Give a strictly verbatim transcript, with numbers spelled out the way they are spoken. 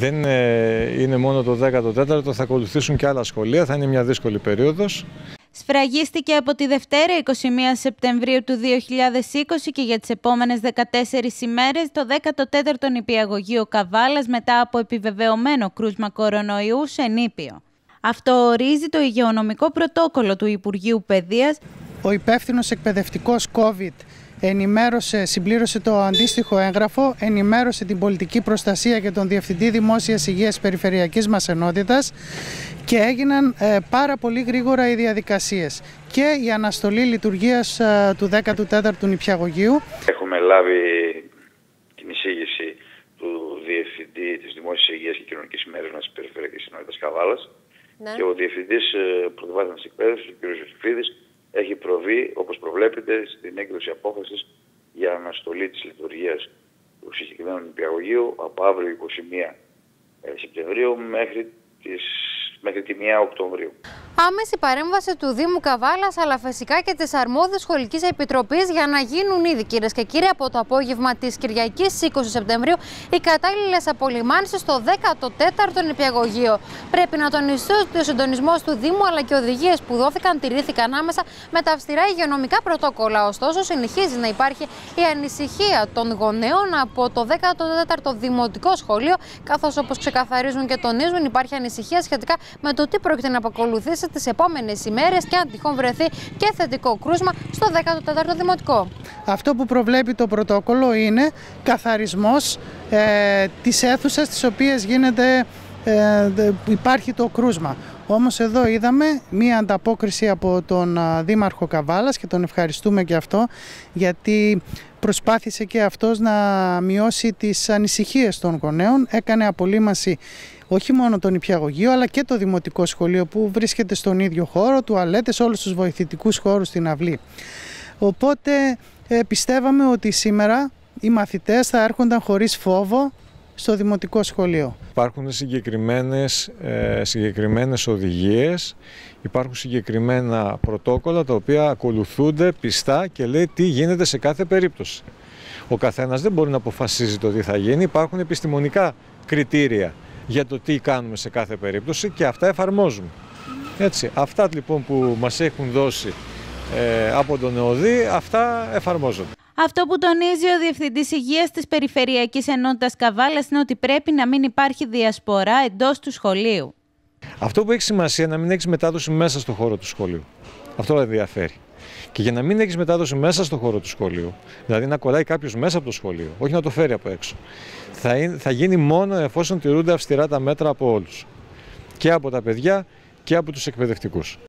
Δεν είναι μόνο το δέκατο τέταρτο, θα ακολουθήσουν και άλλα σχολεία, θα είναι μια δύσκολη περίοδος. Σφραγίστηκε από τη Δευτέρα εικοστή πρώτη Σεπτεμβρίου του δύο χιλιάδες είκοσι και για τις επόμενες δεκατέσσερις ημέρες το δέκατο τέταρτο νηπιαγωγείο Καβάλας μετά από επιβεβαιωμένο κρούσμα κορονοϊού σε νήπιο. Αυτό ορίζει το υγειονομικό πρωτόκολλο του Υπουργείου Παιδείας. Ο υπεύθυνος εκπαιδευτικός COVID ενημέρωσε, συμπλήρωσε το αντίστοιχο έγγραφο, ενημέρωσε την πολιτική προστασία και τον Διευθυντή Δημόσιας Υγείας Περιφερειακής μας Ενότητας και έγιναν ε, πάρα πολύ γρήγορα οι διαδικασίες και η αναστολή λειτουργίας ε, του δέκατου τέταρτου νηπιαγωγείου. Έχουμε λάβει την εισήγηση του Διευθυντή της Δημόσιας Υγείας και Κοινωνικής Μέριμνας της Περιφερειακής Ενότητας Καβάλας, ναι. Και ο Διευθυντής Πρωτοβάθμιας Εκπαίδευσης, ο κ. Ιωσήφιδης, έχει προβεί, όπως προβλέπεται, στην έκδοση απόφασης για αναστολή της λειτουργίας του συγκεκριμένου νηπιαγωγείου από αύριο εικοστή πρώτη Σεπτεμβρίου μέχρι, τις, μέχρι τη πρώτη Οκτωβρίου. Άμεση παρέμβαση του Δήμου Καβάλας, αλλά φυσικά και της αρμόδιας σχολικής επιτροπής για να γίνουν ήδη, κυρίες και κύριοι, από το απόγευμα της Κυριακής είκοσι Σεπτεμβρίου οι κατάλληλες απολυμάνσεις στο δέκατο τέταρτο νηπιαγωγείο. Πρέπει να τονιστεί ότι ο συντονισμός του Δήμου αλλά και οδηγίες που δόθηκαν τηρήθηκαν άμεσα με τα αυστηρά υγειονομικά πρωτόκολλα. Ωστόσο, συνεχίζει να υπάρχει η ανησυχία των γονέων από το δέκατο τέταρτο δημοτικό σχολείο, καθώς όπως ξεκαθαρίζουν και τονίζουν, υπάρχει ανησυχία σχετικά με το τι πρόκειται να απακολουθήσει τις επόμενες ημέρες και αν τυχόν βρεθεί και θετικό κρούσμα στο δέκατο τέταρτο δημοτικό. Αυτό που προβλέπει το πρωτόκολλο είναι καθαρισμός ε, της αίθουσας στις οποίες γίνεται, ε, υπάρχει το κρούσμα. Όμως εδώ είδαμε μία ανταπόκριση από τον Δήμαρχο Καβάλας και τον ευχαριστούμε και αυτό, γιατί προσπάθησε και αυτός να μειώσει τις ανησυχίες των γονέων. Έκανε απολύμανση όχι μόνο το νηπιαγωγείο αλλά και το δημοτικό σχολείο που βρίσκεται στον ίδιο χώρο, τουαλέτες, όλους τους βοηθητικούς χώρους στην αυλή. Οπότε ε, πιστεύαμε ότι σήμερα οι μαθητές θα έρχονταν χωρίς φόβο στο δημοτικό σχολείο. Υπάρχουν συγκεκριμένες, ε, συγκεκριμένες οδηγίες, υπάρχουν συγκεκριμένα πρωτόκολλα τα οποία ακολουθούνται πιστά και λέει τι γίνεται σε κάθε περίπτωση. Ο καθένας δεν μπορεί να αποφασίζει το τι θα γίνει, υπάρχουν επιστημονικά κριτήρια για το τι κάνουμε σε κάθε περίπτωση και αυτά εφαρμόζουμε. Έτσι, αυτά λοιπόν που μας έχουν δώσει ε, από τον ΕΟΔΗ, αυτά εφαρμόζονται. Αυτό που τονίζει ο Διευθυντής Υγείας της Περιφερειακής Ενότητας Καβάλας είναι ότι πρέπει να μην υπάρχει διασπορά εντός του σχολείου. Αυτό που έχει σημασία είναι να μην έχεις μετάδοση μέσα στο χώρο του σχολείου. Αυτό ενδιαφέρει. Και για να μην έχεις μετάδοση μέσα στο χώρο του σχολείου, δηλαδή να κολλάει κάποιος μέσα από το σχολείο, όχι να το φέρει από έξω, θα, είναι, θα γίνει μόνο εφόσον τηρούνται αυστηρά τα μέτρα από όλους. Και από τα παιδιά και από τους εκπαιδευτικούς.